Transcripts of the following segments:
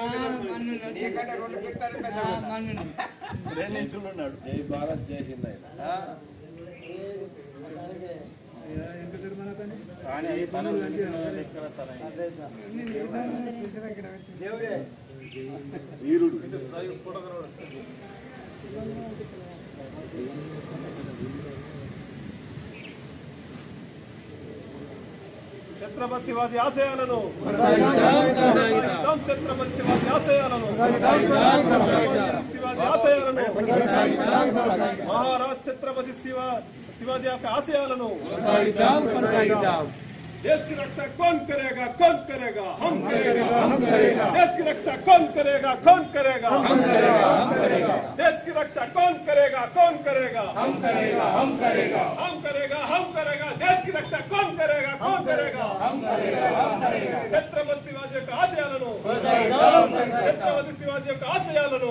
నిల్చున్నాడు. జై భారత్ జై హింద్ వీరుడు ఛత్రపతి శివాజీ ఆశయాలను ఛత్రపతి శివాజీ ఆశయాలను శివాజీ ఆశయాలను మహారాజ్ ఛత్రపతి शिवाजी आपके आशयाలను देश की रक्षा कौन करेगा हम करेगा देश की रक्षा कौन करेगा हम करेगा देश की रक्षा कौन करेगा हम करेगा देश की रक्षा कौन करेगा छत्रपति शिवाजी యొక్క ఆశయాలను छत्रपति शिवाजी యొక్క ఆశయాలను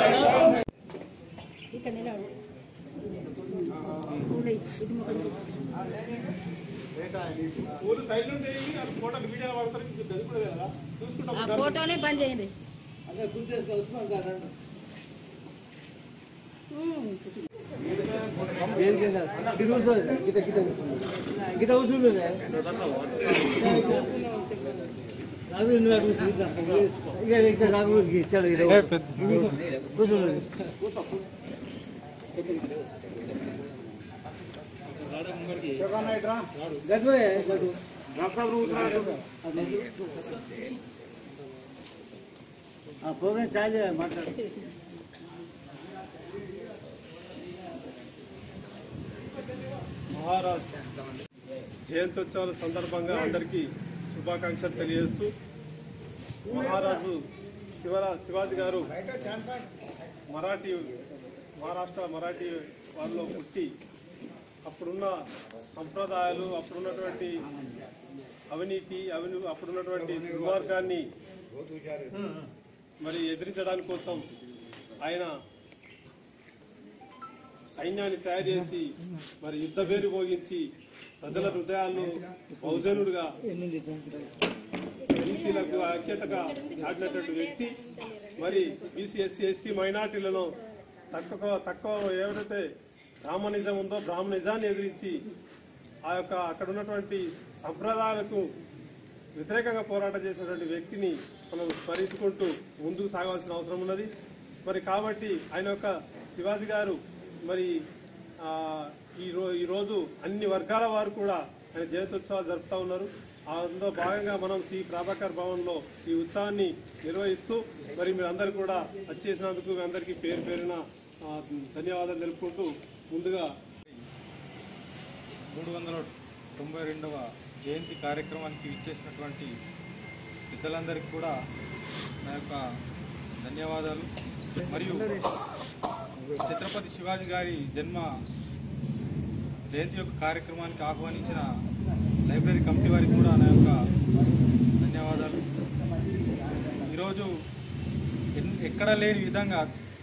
ఫోటోనే బంద్ చేయండి. ప్రోగ్రామ్ చాలు మాట్లాడు. మహారాజ్ జయంత్యోత్సవాల సందర్భంగా అందరికీ శుభాకాంక్షలు తెలియజేస్తూ మహారాజు శివాజీ గారు మహారాష్ట్ర మరాఠీ వాళ్ళలో పుట్టి అప్పుడున్న సంప్రదాయాలు అప్పుడున్నటువంటి అవినీతి అప్పుడున్నటువంటి దుర్మార్గాన్ని మరి ఎదిరించడానికి కోసం ఆయన సైన్యాన్ని తయారు చేసి మరి యుద్ధ పేరు భోగించి ప్రజల హృదయాలను బహుజనుడుగా బీసీలకు ఐక్యతగా చాటినటువంటి వ్యక్తి. మరి బీసీ ఎస్సీ ఎస్టీ మైనార్టీలను తక్కువ ఏదైతే బ్రాహ్మణిజం ఉందో బ్రాహ్మణిజాన్ని ఎదిరించి ఆ యొక్క అక్కడ ఉన్నటువంటి సంప్రదాయాలకు వ్యతిరేకంగా పోరాటం చేసినటువంటి వ్యక్తిని మనం స్మరించుకుంటూ ముందుకు సాగాల్సిన అవసరం ఉన్నది. మరి కాబట్టి ఆయన యొక్క శివాజీ గారు మరి ఈరోజు అన్ని వర్గాల వారు కూడా ఆయన జయంత్యోత్సవాలు జరుపుతూ ఉన్నారు. అందులో భాగంగా మనం శ్రీ ప్రభాకర్ భవన్లో ఈ ఉత్సవాన్ని నిర్వహిస్తూ మరి మీరందరూ కూడా వచ్చేసినందుకు మీ అందరికీ పేరు పేరున ధన్యవాదాలు తెలుపుకుంటూ ముందుగా 392వ జయంతి కార్యక్రమానికి ఇచ్చేసినటువంటి పెద్దలందరికీ కూడా నా యొక్క ధన్యవాదాలు. మరియు ఛత్రపతి శివాజీ గారి జయంతి యొక్క కార్యక్రమానికి ఆహ్వానించిన లైబ్రరీ కమిటీ వారికి కూడా నా యొక్క ధన్యవాదాలు. ఈరోజు ఎక్కడ లేని విధంగా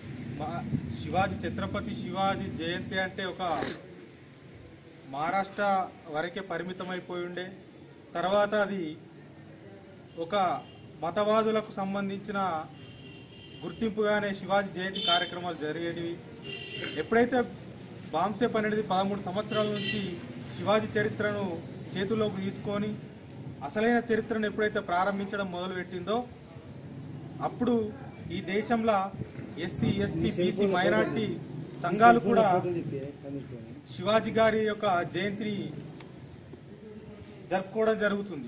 ఛత్రపతి శివాజీ జయంతి అంటే ఒక మహారాష్ట్ర వరకే పరిమితమైపోయి ఉండే, తర్వాత అది ఒక మతవాదులకు సంబంధించిన గుర్తింపుగానే శివాజీ జయంతి కార్యక్రమాలు జరిగేటివి. ఎప్పుడైతే బాంసేప్ అనేది 13 సంవత్సరాల నుంచి శివాజీ చరిత్రను చేతుల్లోకి తీసుకొని అసలైన చరిత్రను ఎప్పుడైతే ప్రారంభించడం మొదలుపెట్టిందో అప్పుడు ఈ దేశంలో ఎస్సీ ఎస్టీ బీసీ మైనార్టీ సంఘాలు కూడా శివాజీ గారి యొక్క జయంతిని జరుపుకోవడం జరుగుతుంది.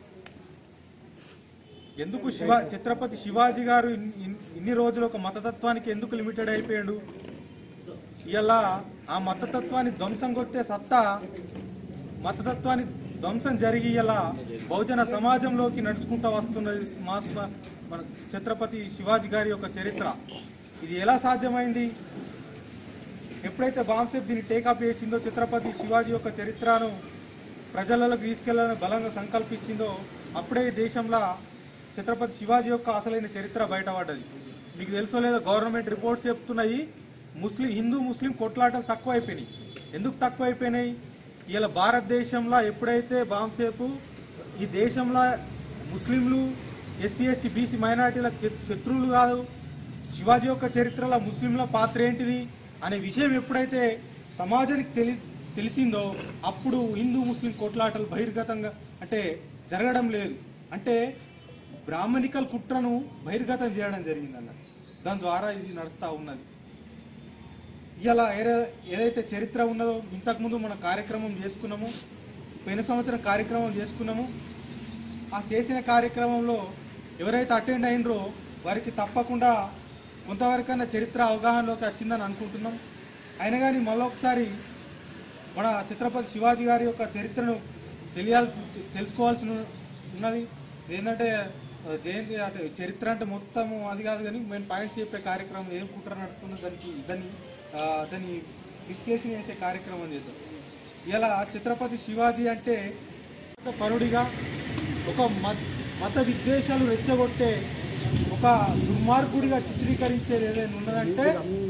ఎందుకు ఛత్రపతి శివాజీ గారు ఇన్ని రోజులు ఒక మతతత్వానికి ఎందుకు లిమిటెడ్ అయిపోయాడు? ఇలా ఆ మతతత్వాన్ని ధ్వంసం కొట్టే సత్తా మతతత్వాన్ని ధ్వంసం జరిగి ఇలా బహుజన సమాజంలోకి నడుచుకుంటూ వస్తున్నది మన ఛత్రపతి శివాజీ గారి యొక్క చరిత్ర. ఇది ఎలా సాధ్యమైంది? ఎప్పుడైతే బాంసేప్ దీన్ని టేకప్ చేసిందో, ఛత్రపతి శివాజీ యొక్క చరిత్రను ప్రజలకు తీసుకెళ్లాలని బలంగా సంకల్పించిందో అప్పుడే దేశంలో ఛత్రపతి శివాజీ యొక్క అసలైన చరిత్ర బయటపడ్డది. మీకు తెలుసో లేదో గవర్నమెంట్ రిపోర్ట్స్ చెప్తున్నాయి, హిందూ ముస్లిం కొట్లాటలు తక్కువైపోయినాయి. ఎందుకు తక్కువైపోయినాయి? ఇలా భారతదేశంలో ఎప్పుడైతే బాంసేపు ఈ దేశంలో ముస్లింలు ఎస్సీ ఎస్టీ బీసీ మైనారిటీల శత్రువులు కాదు. శివాజీ యొక్క చరిత్రలో ముస్లింల పాత్ర ఏంటిది అనే విషయం ఎప్పుడైతే సమాజానికి తెలిసిందో అప్పుడు హిందూ ముస్లిం కొట్లాటలు బహిర్గతంగా అంటే జరగడం లేదు. అంటే బ్రాహ్మణికల్ కుట్రను బహిర్గతం చేయడం జరిగిందన్న. దాని ద్వారా ఇది నడుస్తూ ఉన్నది. ఇలా ఏదైతే చరిత్ర ఉన్నదో ఇంతకుముందు మన కార్యక్రమం చేసుకున్నాము, పోయిన సంవత్సరం కార్యక్రమం చేసుకున్నాము. ఆ చేసిన కార్యక్రమంలో ఎవరైతే అటెండ్ అయినరో వారికి తప్పకుండా కొంతవరకన్నా చరిత్ర అవగాహనలోకి వచ్చిందని అనుకుంటున్నాం. అయినా కానీ మళ్ళొకసారి మన ఛత్రపతి శివాజీ గారి యొక్క చరిత్రను తెలుసుకోవాల్సి ఉన్నది. ఏంటంటే జయంతి అంటే చరిత్ర అంటే మొత్తము అది కాదు, కానీ మేము పాయింట్స్ చెప్పే కార్యక్రమం ఏం కుట్ర నడుపుతున్న దాన్ని విశ్లేషణ చేసే కార్యక్రమం చేద్దాం. ఇలా ఛత్రపతి శివాజీ అంటే పరుడిగా ఒక మత విద్వేషాలు రెచ్చగొట్టే ఒక దుర్మార్గుడిగా చిత్రీకరించేది ఏదైనా ఉన్నదంటే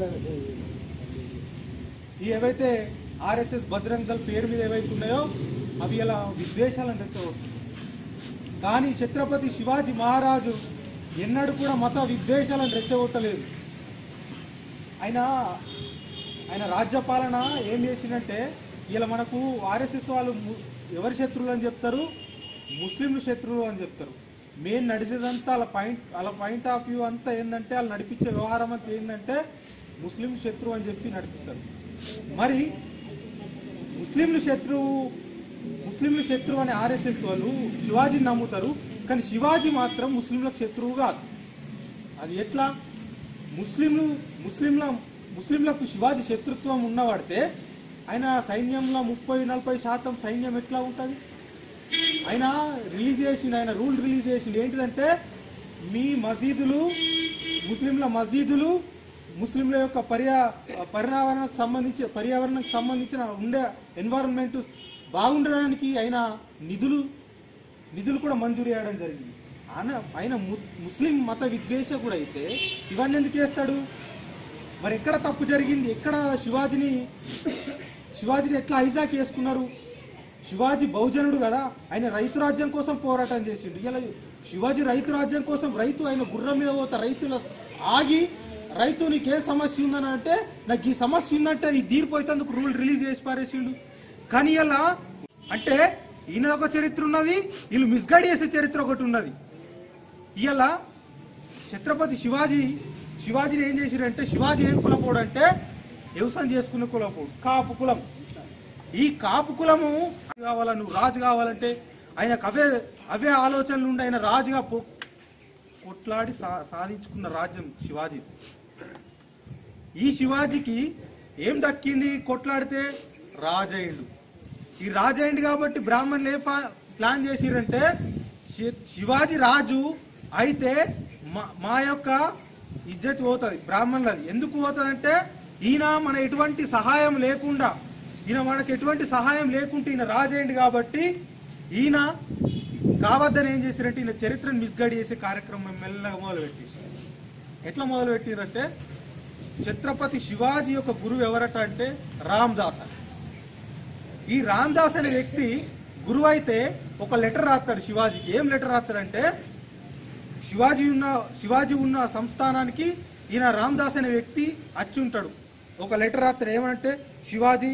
ఈ ఏవైతే ఆర్ఎస్ఎస్ బజరంగ్ దళ్ పేరు మీద ఏవైతే ఉన్నాయో అవి ఇలా విద్వేషాలను రెచ్చగొడుతుంది. కానీ ఛత్రపతి శివాజీ మహారాజు ఎన్నడూ కూడా మత విద్వేషాలను రెచ్చగొట్టలేదు. ఆయన రాజ్యపాలన ఏం చేసిందంటే ఇలా మనకు ఆర్ఎస్ఎస్ వాళ్ళు ఎవరి శత్రువులు అని చెప్తారు, ముస్లింలు శత్రువులు అని చెప్తారు. మెయిన్ నడిచేదంతా వాళ్ళ పాయింట్ ఆఫ్ వ్యూ అంతా ఏంటంటే వాళ్ళు నడిపించే వ్యవహారం అంతా ఏంటంటే ముస్లిం శత్రువు అని చెప్పి నడిపిస్తారు. మరి ముస్లింలు శత్రువు అనే ఆర్ఎస్ఎస్ వాళ్ళు శివాజీని నమ్ముతారు, కానీ శివాజీ మాత్రం ముస్లింలకు శత్రువు కాదు. అది ఎట్లా? ముస్లింలకు శివాజీ శత్రుత్వం ఉన్నవాడితే ఆయన సైన్యంలో 30-40% సైన్యం ఎట్లా ఉంటుంది? ఆయన రూల్ రిలీజ్ చేసిండు ఏంటిదంటే మీ మసీదులు ముస్లింల యొక్క పర్యావరణానికి సంబంధించిన ఉండే ఎన్వైరన్మెంట్ బాగుండడానికి ఆయన నిధులు కూడా మంజూరు చేయడం జరిగింది. ఆయన ముస్లిం మత విద్వేషకుడు అయితే ఇవన్నీ ఎందుకు చేస్తాడు? మరి ఎక్కడ తప్పు జరిగింది? ఎక్కడ శివాజీని ఎట్లా హైజాక్ చేసుకున్నారు? శివాజీ బహుజనుడు కదా, ఆయన రైతు రాజ్యం కోసం పోరాటం చేసిండు. ఇలా శివాజీ రైతు రాజ్యం కోసం ఆయన గుర్రం మీద పోతా రైతులు ఆగి రైతు నీకు ఏ సమస్య ఉందని అంటే నాకు ఈ సమస్య ఉందంటే ఈ తీరిపోయేందుకు రూల్ రిలీజ్ చేసి పారేసిండు. కానీ ఇలా అంటే ఈయన ఒక చరిత్ర ఉన్నది, వీళ్ళు మిస్గైడ్ చేసే చరిత్ర ఒకటి ఉన్నది. ఇలా ఛత్రపతి శివాజీని ఏం చేసిరంటే శివాజీ ఏం కులపోడు అంటే వ్యవసాయం చేసుకున్న కులపోడు, కాపు కులం. ఈ కాపు కులము కావాలా, నువ్వు రాజు కావాలంటే ఆయనకు అవే ఆలోచనలు ఉండి ఆయన రాజుగా కొట్లాడి సాధించుకున్న రాజ్యం శివాజీ. ఈ శివాజీకి ఏం దక్కింది? కొట్లాడితే రాజయ్యుడు. ఈ రాజయ్యుడు కాబట్టి బ్రాహ్మణులు ఏ ప్లాన్ చేసిరంటే శివాజీ రాజు అయితే మా యొక్క ఇజ్జత్ పోతుంది బ్రాహ్మణులది. ఎందుకు పోతుంది అంటే ఈయన మనకు ఎటువంటి సహాయం లేకుండా ఈయన రాజయ్యుడు కాబట్టి ఈయన కావద్దని ఏం చేశారంటే ఈయన చరిత్రను మిస్గైడ్ చేసే కార్యక్రమం మెల్లగా మొదలుపెట్టేసారు. ఎట్లా మొదలుపెట్టారంటే ఛత్రపతి శివాజీ యొక్క గురువు ఎవరట అంటే రామదాస్. ఈ రామదాస్ అనే వ్యక్తి గురువు అయితే ఒక లెటర్ రాస్తాడు శివాజీకి. ఏం లెటర్ రాస్తాడంటే శివాజీ ఉన్న సంస్థానానికి ఈయన రామదాస్ అనే వ్యక్తి వచ్చి ఉంటాడు. ఒక లెటర్ రాస్తాడు. ఏమంటే శివాజీ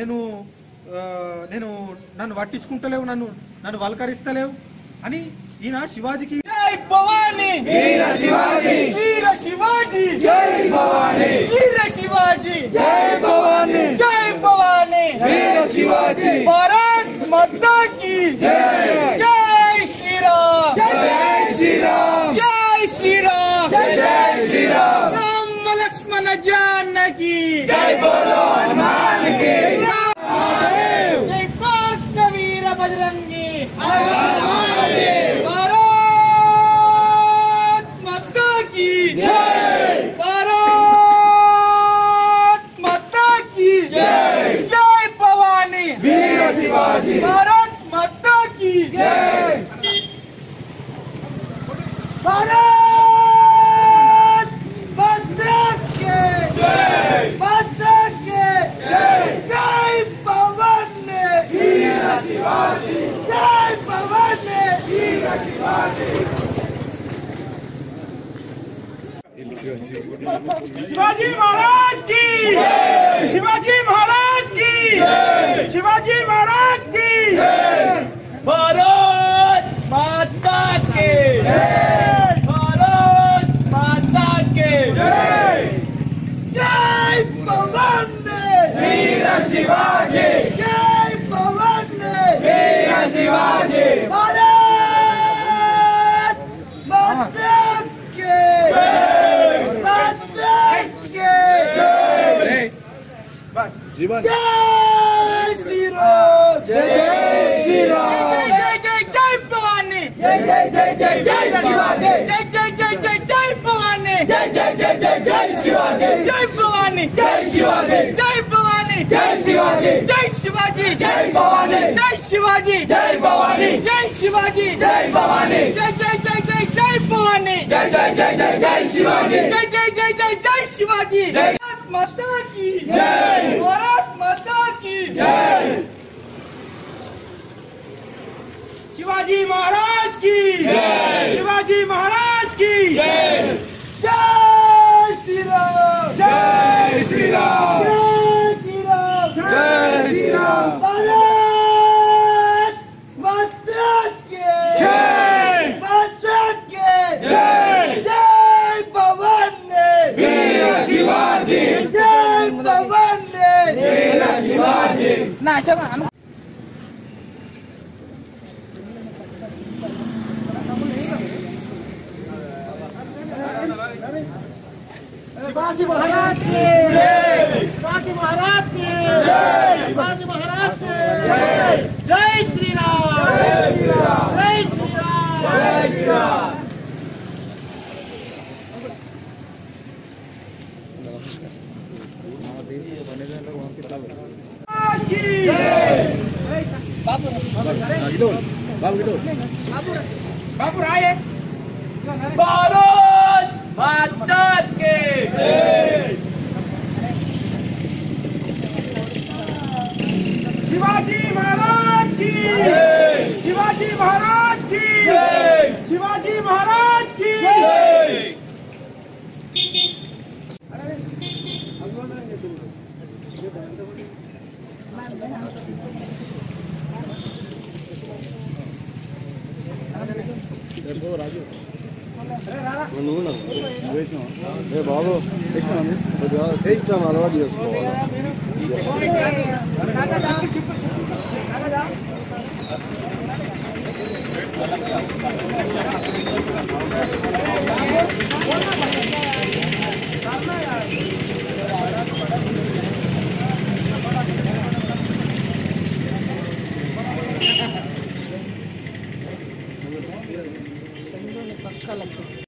నన్ను పట్టించుకుంటలేవు, నన్ను వల్కరిస్తలేవు అని ఈయన శివాజీకి జై భవానీ వీర శివాజీ వీర శివాజీ జై భవానీ వీర శివాజీ జై భవానీ జై భవానీ వీర శివాజీ భారత్ మాతా కీ జై జై శ్రీరామ్ జై శ్రీరామ్ జై శ్రీరామ్ జై శ్రీరామ్ రామ లక్ష్మణ జానకి జై బోలో హనుమాన్ की जय भारत वीर बजरंगी शिवाजी भारत माता की जय भारत माता की जय माता की जय जय भवानी वीर शिवाजी जय भवानी वीर शिवाजी शिवाजी महाराज की शिवाजी महाराज की शिवाजी महाराज की भारत माता के भारत माता के जय भवानी वीर शिवाजी जय भवानी वीर शिवाजी भारत माता के जीवन जय श्री राम जय श्री राम जय जय जय भवानी जय जय जय जय जय शिवाजी जय जय जय जय जय भवानी जय जय जय जय जय शिवाजी जय भवानी जय शिवाजी जय भवानी जय शिवाजी जय शिवाजी जय भवानी जय शिवाजी जय भवानी जय शिवाजी जय भवानी जय जय जय जय जय भवानी जय जय जय जय जय शिवाजी जय जय जय जय जय शिवाजी जय माता की जय भारत माता की जय शिवाजी महाराज की जय शिवाजी महाराज की जय जय श्री राम जय श्री राम जय श्री राम जय श्री राम भारत माता की जय माता की जय जय भवानी वीर शिवाजी जय भवानी वीर शिवाजी ना शिवाजी महाराज की शिवाजी महाराज की शिवाजी महाराज की जय श्री राम जय श्री राम जय श्री राम जय श्री राम बाबू राय भारत माता के शिवाजी महाराज की शिवाजी महाराज की शिवाजी महाराज की రాజు నువ్వు బాబు వేసినా సిస్టమ్ అలవాటు చేసుకోవాలి